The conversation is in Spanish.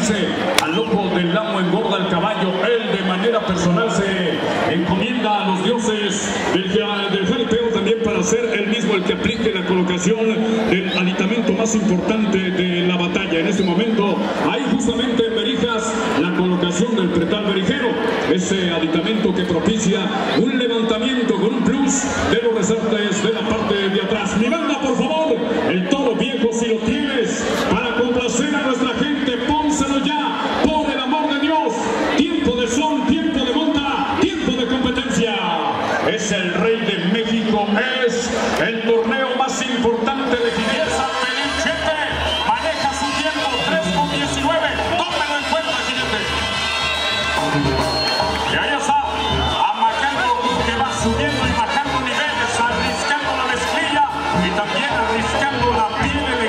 dice: al loco del amo engorda el caballo. Él de manera personal se encomienda a los dioses del jaripeo también para ser él mismo el que aplique la colocación del aditamento más importante de la batalla. En este momento hay justamente en Berijas la colocación del pretal berijero, ese aditamento que propicia un levantamiento con un plus de los resortes de la parte de atrás. Mi banda, por favor, el toro viejo, si lo tienes, para complacer a nuestra gente, pónselo ya, por el amor de Dios. Tiempo de son, tiempo de monta, tiempo de competencia. Es el Rey de México, es el torneo más importante de jinetes. Maneja su tiempo, 3:19, tómelo en cuenta, jinete. Y ahí está, amacando que va subiendo y bajando niveles, arriscando la mezclilla y también arriscando la piel